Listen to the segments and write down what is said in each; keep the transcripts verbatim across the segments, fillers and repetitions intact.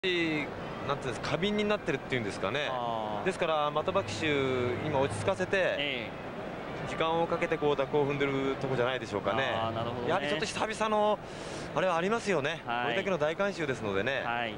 なんていうんですか、過敏になってるっていうんですかね。ですから的場騎手今落ち着かせて、えー、時間をかけてこう蛇行を踏んでるとこじゃないでしょうかね。なるほどね。やはりちょっと久々のあれはありますよね、はい、これだけの大観衆ですのでね、はい、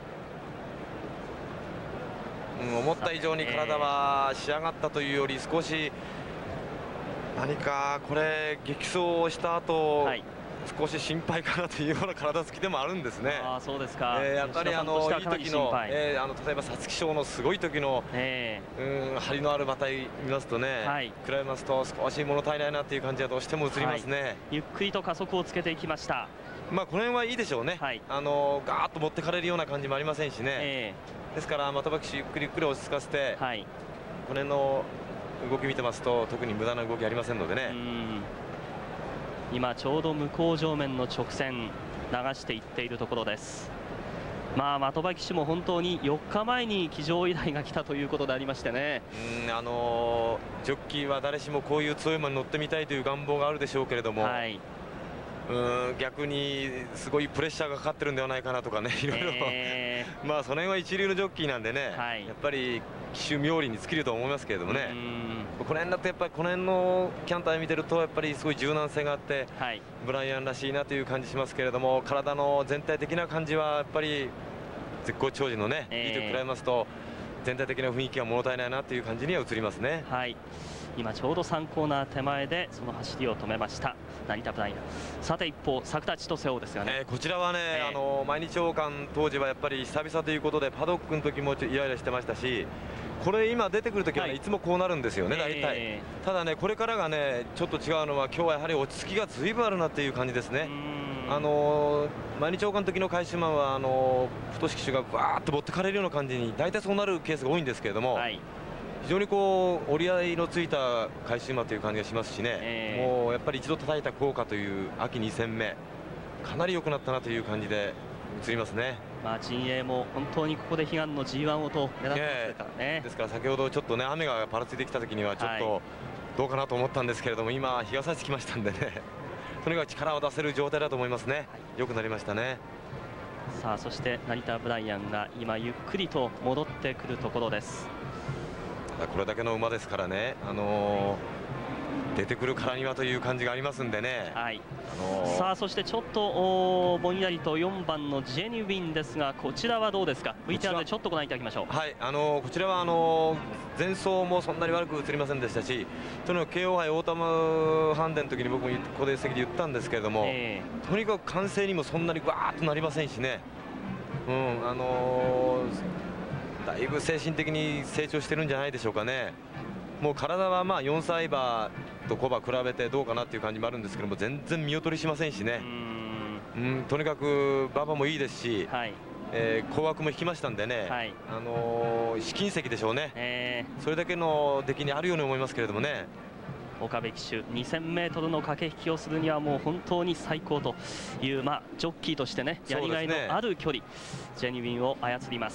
うん、思った以上に体は仕上がったというより少し何かこれ激走をした後、はい、少し心配かなというような体つきでもあるんですね。あ、そうですか。えー、やっぱりあのいい時の、えー、あの例えば皐月賞のすごい時の、えー、うん張りのある馬体見ますとね、はい、比べますと少し物足りないなという感じはどうしても映りますね、はい、ゆっくりと加速をつけていきました。まあこの辺はいいでしょうね、はい、あのガーッと持ってかれるような感じもありませんしね、えー、ですから的場騎手ゆっくりゆっくり落ち着かせて、はい、この辺の動き見てますと特に無駄な動きありませんのでね。うん、今ちょうど向こう上面の直線流していっているところです。まあ的場騎手も本当によっかまえに騎乗依頼が来たということでありましてね、うん、あのー、ジョッキーは誰しもこういう強い馬に乗ってみたいという願望があるでしょうけれども、はい、うん逆にすごいプレッシャーがかかってるんではないかなとかね、いろいろ、えー、まあその辺は一流のジョッキーなんでね、はい、やっぱり騎手冥利に尽きると思いますけれどもね、この辺だとやっぱりこの辺のキャンター見てるとやっぱりすごい柔軟性があって、はい、ブライアンらしいなという感じしますけれども、体の全体的な感じはやっぱり絶好調時のね、えー、いいと比べますと全体的な雰囲気が物足りないなという感じには映りますね。はい、今ちょうどさんコーナー手前でその走りを止めました成田ブライアン。さて一方作田千歳王ですがね、えー、こちらはね、えー、あの毎日王冠当時はやっぱり久々ということでパドックの時もイライラしてましたし、これ今出てくるときは、ね、はい、いつもこうなるんですよね、大体、えー、ただねこれからがねちょっと違うのは今日はやはり落ち着きがずいぶんあるなっていう感じですね。あのー、毎日王冠の時の返し馬はあのー、太騎手がわーっと持ってかれるような感じに大体そうなるケースが多いんですけれども、はい、非常にこう折り合いのついた返し馬という感じがしますしね、えー、もうやっぱり一度叩いた効果という秋に戦目かなり良くなったなという感じで映りますね。まあ陣営も本当にここで悲願の ジーワン をと狙ってますからね。ですから先ほどちょっとね雨がパラついてきた時にはちょっとどうかなと思ったんですけれども、今日が差してきましたんでねとにかく力を出せる状態だと思いますね、はい、良くなりましたね。さあそして成田ブライアンが今ゆっくりと戻ってくるところです。これだけの馬ですからね、あのー、出てくるからにはという感じがありますんでね、はい、あのー、さあそしてちょっとぼんやりとよんばんのジェニュビンですが、こちらはどうですか。 ブイティーアール でちょっとご覧いただきましょう。はい、あのー、こちらはあの前走もそんなに悪く映りませんでしたし、とにかく ケーオー 杯オータムハンデの時に僕もここで席で言ったんですけれども、えー、とにかく歓声にもそんなにわーっとなりませんしね、うんあのー、だいぶ精神的に成長してるんじゃないでしょうかね。もう体はまあよんさい馬とコバ比べてどうかなっていう感じもあるんですけども、全然見劣りしませんしね、うん、とにかく馬場もいいですし、はい、えー、後枠も引きましたんでね、はい、あのー、試金石でしょうね、えー、それだけの出来にあるように思いますけれどもね。岡部騎手 にせんメートルの駆け引きをするにはもう本当に最高という、まあ、ジョッキーとしてねやりがいのある距離、ね、ジェニュビンを操ります。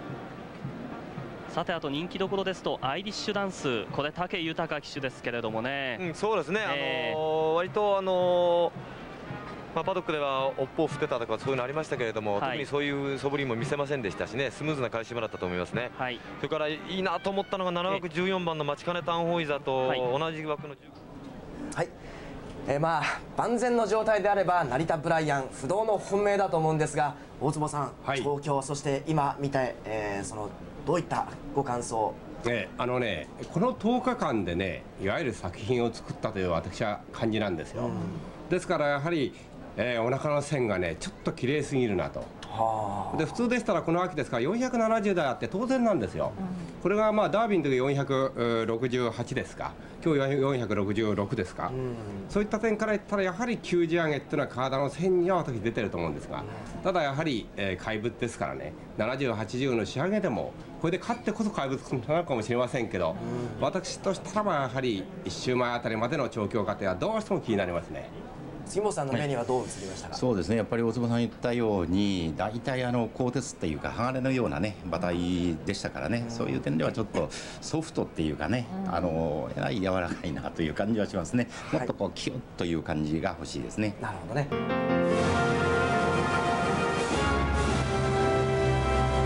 さてあと人気どころですとアイリッシュダンス、これ武豊騎手ですけれどもね、うん、そうですね、えー、あのー、割とあのーまあ、パドックでは尾っぽを振ってたとかそういうのありましたけれども、はい、特にそういう素振りも見せませんでしたしね、スムーズな返し馬だったと思いますね、はい、それからいいなと思ったのがななわくじゅうよんばんの待ちかねタンホイザーと同じ枠の、 はい、えー、まあ万全の状態であれば成田ブライアン不動の本命だと思うんですが、大坪さん、はい、東京そして今見て、えー、そのどういったご感想。 ね、あのねこのとおかかんでねいわゆる作品を作ったという私は感じなんですよ、うん、ですからやはりえー、お腹の線がねちょっと綺麗すぎるなと。で普通でしたらこの秋ですからよんひゃくななじゅうだいあって当然なんですよ、うん、これがまあダービーの時よんひゃくろくじゅうはちですか、今日よんひゃくろくじゅうろくですか、うん、そういった点から言ったらやはり球児上げっていうのは体の線には私出てると思うんですが、うん、ただやはり、えー、怪物ですからね、ななじゅう、はちじゅうの仕上げでもこれで勝ってこそ怪物なのかもしれませんけど、うん、私としたらやはりいっ周前あたりまでの調教過程はどうしても気になりますね。 杉本さんの目にはどう映りましたか。はい、 そうですね、やっぱり大坪さん言ったように大体あの鋼鉄っていうか鋼のようなね馬体でしたからね、うん、そういう点ではちょっとソフトっていうかね、うん、あのえらい柔らかいなという感じはしますね、はい、もっとこうキュッという感じが欲しいですね。 なるほどね。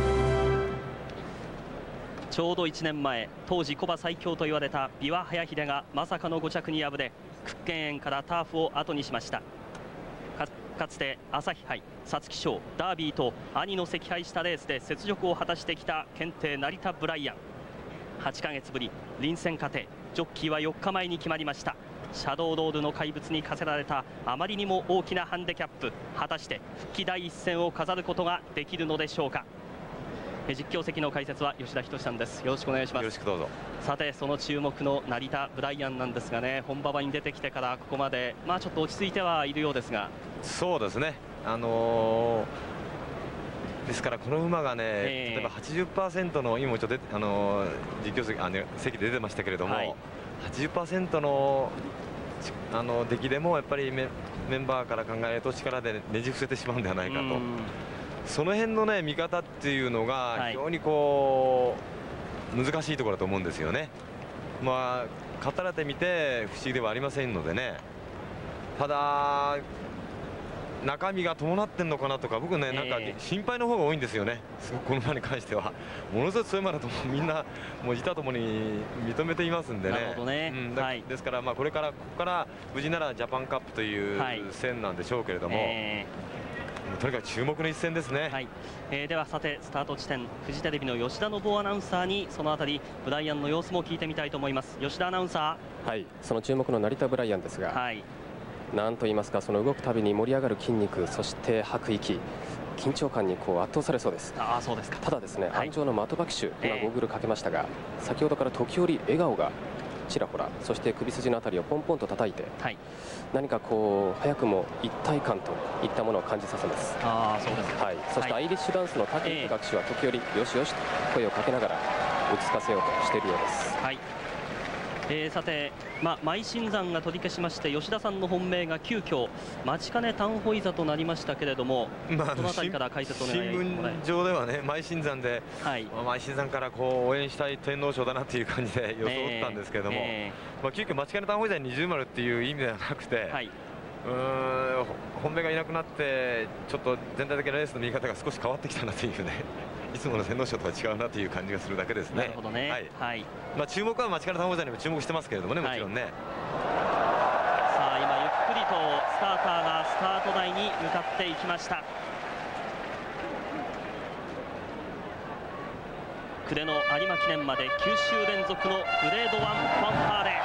ちょうどいちねんまえ、当時古馬最強と言われた琵琶早秀がまさかのご着に敗れ、屈腱炎からターフを後にしました。 か, かつて朝日杯、皐月賞、ダービーと兄の惜敗したレースで雪辱を果たしてきた検定成田ブライアン。はちかげつぶり、臨戦過程、ジョッキーはよっかまえに決まりました。シャドウロールの怪物に課せられたあまりにも大きなハンデキャップ、果たして復帰第一戦を飾ることができるのでしょうか。実況席の解説は吉田仁さんです。よろしくお願いします。 よろしくどうぞ。さて、その注目の成田ブライアンなんですがね、本馬場に出てきてからここまで、まあちょっと落ち着いてはいるようですが。 そうですね。あのー、ですからこの馬がね、えー、例えば はちじゅっパーセント の今もちょっとあのー、実況席あの席で出てましたけれども、はい、はちじゅっパーセント のあの出来でもやっぱり メ, メンバーから考えると力でねじ伏せてしまうんではないかと。その辺のね見方っていうのが非常にこう難しいところだと思うんですよね。まあ語られてみて不思議ではありませんのでね。ただ中身が伴ってんのかなとか、僕ねなんか心配の方が多いんですよね。すごくこの馬に関してはものすごく強い馬だとみんなもう自他ともに認めていますんでね。 なるほどね。 うん、だ、はい、ですからまあこれからここから無事ならジャパンカップという戦なんでしょうけれども。えーとにかく注目の一戦ですね。 はい、えー、ではさてスタート地点、フジテレビの吉田信夫アナウンサーにそのあたりブライアンの様子も聞いてみたいと思います。吉田アナウンサー。はい、その注目の成田ブライアンですが、はい、なんと言いますか、その動くたびに盛り上がる筋肉、そして吐く息、緊張感にこう圧倒されそうです。 ああ、そうですか。 ただですね、 はい、 安城の的場騎手、今ゴーグルかけましたが、えー、先ほどから時折笑顔がちらほら、そして首筋のあたりをポンポンと叩いて、はい、何かこう早くも一体感といったものを感じさせます。 ああ、そうですか。 はい、そしてアイリッシュダンスの武井学士は時折よしよしと声をかけながら落ち着かせようとしているようです。 はい、えー、さて、まあ、邁進山が取り消しまして吉田さんの本命が急遽待ちかね単歩いざとなりましたけれども、まあ、そのあたりから解説をお願いします。 新聞上ではね邁進山で、はい、まあ、邁進山からこう応援したい天皇賞だなっていう感じで予想ったんですけれども、えー、まあ、急遽待ちかね単歩いざに二重丸っていう意味ではなくて、はい、うーん本命がいなくなってちょっと全体的なレースの見方が少し変わってきたなというねいつもの天皇賞とは違うなという感じがするだけですね。 なるほどね。はい、はい、 まあ注目は待ちかね単歩いざにも注目してますけれどもね、もちろんね。はい、 さあ今ゆっくりとスターターがスタート台に向かっていきました。暮れの有馬記念まできゅう週連続のグレードワンファンファーレ。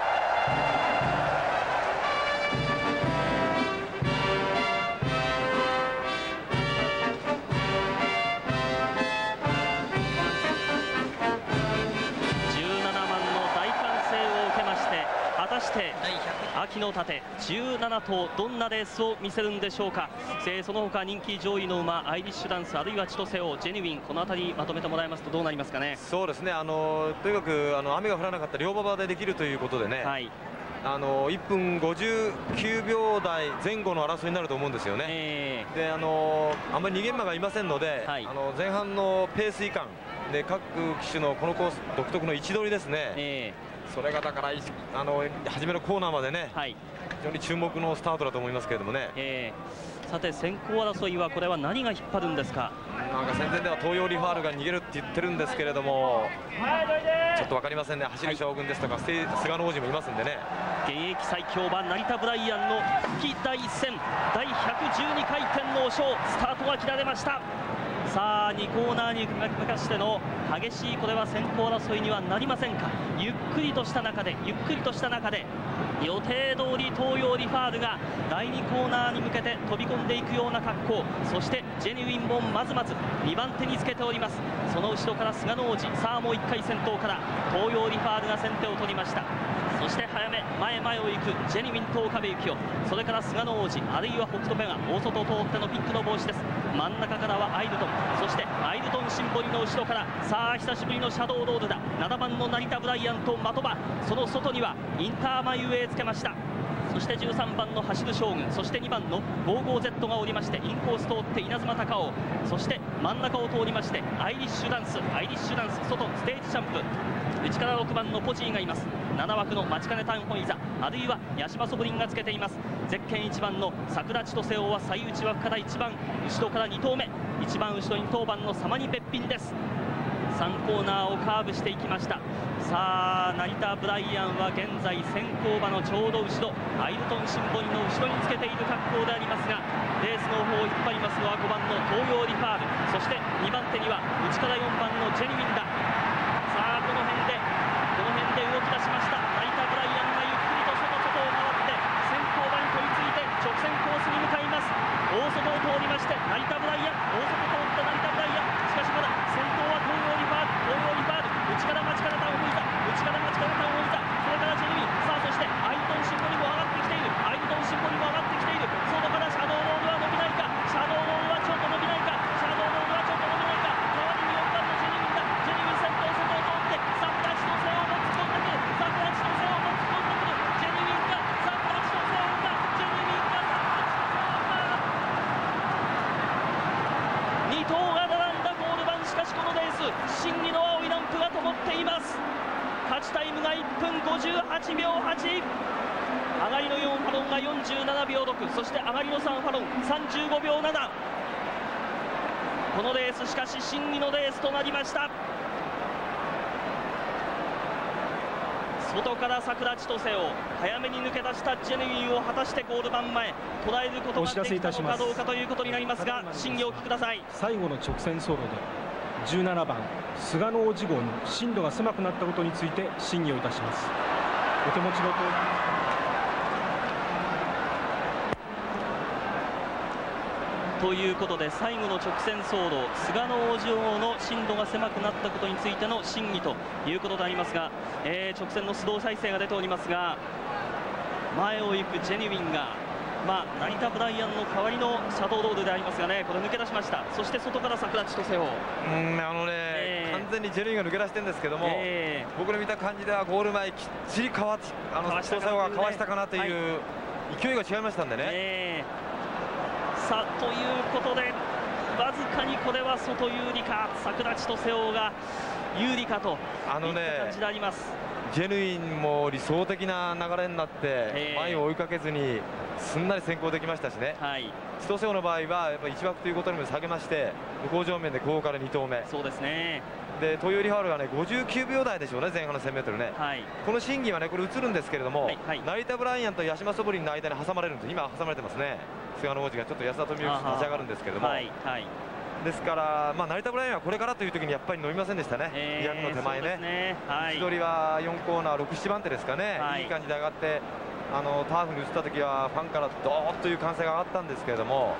秋の盾じゅうなな頭、どんなレースを見せるんでしょうか。えー、その他人気上位の馬、アイリッシュダンス、あるいは千歳王、ジェニウィン、この辺りまとめてもらいますとどうなりますかね。 そうですね、あのとにかくあの雨が降らなかった両馬場でできるということでね、はい、あのいっぷんごじゅうきゅうびょう台前後の争いになると思うんですよね。えー、であのあんまり逃げ馬がいませんので、はい、あの前半のペース移管で各騎手のこのコース独特の位置取りですね。えーそれがだからあの初めのコーナーまでね、はい、非常に注目のスタートだと思いますけれどもね。えー、さて先行争いはこれは何が引っ張るんですか。 なんか戦前では東洋リファールが逃げるって言ってるんですけれども、ちょっと分かりませんね。走る将軍ですとか、はい、菅野王子もいますんでね。 現役最強馬成田ブライアンの復帰第一戦だいひゃくじゅうにかい天皇賞スタートが切られました。さあにコーナーに向かしての激しいこれは先行争いにはなりませんか。ゆっくりとした中でゆっくりとした中で予定通り東洋リファールがだいにコーナーに向けて飛び込んでいくような格好、そしてジェニウィンもまずまずにばん手につけております。その後ろから菅野王子、さあもういっかい先頭から東洋リファールが先手を取りました。そして早め前前を行くジェニウィンと岡部幸男、それから菅野王子、あるいは北斗ペガ、大外を通ってのピンクの帽子です。真ん中からはアイルトン、そしてアイルトンシンボリの後ろからさあ久しぶりのシャドウロールだ。ななばんの成田ブライアンと的場、その外にはインターマイウェイつけました。そしてじゅうさんばんの走る将軍、そしてにばんの ごじゅうごゼット がおりましてインコース通って稲妻高尾、そして真ん中を通りましてアイリッシュダンス、アイリッシュダンス外ステージジャンプ、内からろくばんのポジーがいます。なな枠の待ちかねタンホイザ、あるいはヤシマソブリンがつけています。ゼッケンいちばんの桜千歳王は最内枠からいちばん後ろからに頭目、いちばん後ろに当番のサマニべっぴんです。 さんコーナーをカーブしていきました。さあ成田ブライアンは現在先行馬のちょうど後ろ、アイルトンシンボリの後ろにつけている格好でありますが、レースの方を引っ張りますのはごばんの東洋リファール、そしてにばん手には内からよんばんのジェニミンだ。さあこの辺でこの辺で動き出しました。成田ブライアンがゆっくりと外外を回って先行馬に取り付いて直線コースに向かいます。大外を通りまして成田ブライアン、大外通って成田ブライアン、しかしまだ先頭は東洋リファール、東洋リファール、内から待ちからターンを向いた、内から待ちからターンを向いた、それからジェニミン、さあそしてアイルトンシンボリも上がってきている、アイルトンシンボリも上がってきている、外からシャドウロールは伸びないか、シャドウロールはちょっと伸びないか、シャドウロールはちょっと伸びないか、代わりによんばんのジェニミンだ、ジェニミン先頭外を通ってサプラチとセオを突っ込んでくる、サプラチとセオを突っ込んでくる、ジェニミンがサプラチとセオが、ジェニミンがサプラチとセオがに頭が並んだゴール板。しかしこのレース真偽の青いランプが灯っています。勝ちタイムがいっぷんごじゅうはちびょうはち、上がりのよんファロンがよんじゅうななびょうろく、そして上がりのさんファロンさんじゅうごびょうなな。このレースしかし真偽のレースとなりました。外から桜千歳を早めに抜け出したジェニミンを果たしてゴール板前捉えることができたのかどうかということになりますが、審議をお聞きください。 最後の直線走路でじゅうななばん菅野王子号の進路が狭くなったことについて審議をいたします。お手持ちのとということで最後の直線走路、菅野王子号の進路が狭くなったことについての審議ということでありますが、えー、直線のスロー再生が出ておりますが、前を行くジェニウィンが、まあ、成田ブライアンの代わりのシャドウロールでありますがね、これ抜け出しました。そして外から桜千歳をうんあのね、えー、完全にジェニウィンが抜け出してるんですけども、えー、僕の見た感じではゴール前きっちりかわあの千歳がかわしたかなという、はい、勢いが違いましたんでね。えーさあということでわずかにこれは外有利か、桜千歳王が有利かといった感じであります。ジェヌインも理想的な流れになって、えー、前を追いかけずにすんなり先行できましたしね、はい、千歳王の場合はやっぱりいち枠ということにも下げまして、向こう上面で後方からに頭目、そうですね。で東洋リファールがねごじゅうきゅうびょうだいでしょうね、前半の せんメートル ね、はい、この審議はねこれ映るんですけれども、はいはい、成田ブライアンと八嶋ソブリンの間に挟まれるんです。今挟まれてますね。菅野王子がちょっと安田富之立ち上がるんですけれども、はいはい、ですから、まあ、成田ブライアンはこれからという時にやっぱり伸びませんでしたね、えー、にひゃくの手前ね、ね、はい、位置取りはよんコーナーろく、ななばん手ですかね、はい、いい感じで上がって、あのターフに移った時はファンからドーッという歓声が上がったんですけれども、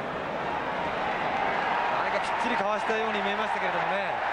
何かきっちりかわしたように見えましたけれどもね。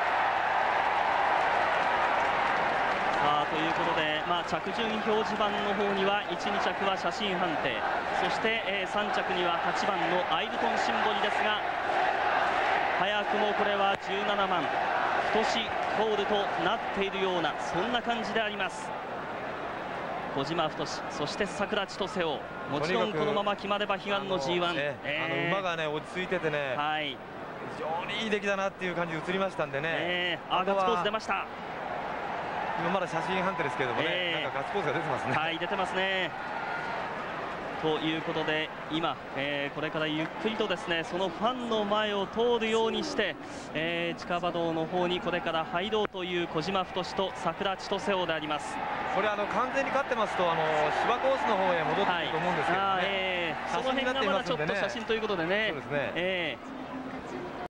さあということで、まあ、着順表示板の方にはいち、に着は写真判定、そして、えー、さん着にははちばんのアイルトンシンボリですが、早くもこれはじゅうななばん太しコールとなっているような、そんな感じであります。小島太、そして桜千歳王、もちろんこのまま決まれば悲願の ジーワン、ね、えー、あの馬がね落ち着いててね、はい、非常にいい出来だなっていう感じで映りましたんでね、えー、あガッツポーズ出ました。今まだ写真判定ですけれどもね、えー、なんかガッツポーズが出てますね。はい、出てますね。ということで今、えー、これからゆっくりとですねそのファンの前を通るようにして、えー、近場道の方にこれから入ろうという小島太と桜千歳王であります。これあの完全に勝ってますとあの芝コースの方へ戻ってくると思うんですけどね、はい、えー、その辺がまだちょっと写真ということでね、そうですね、えー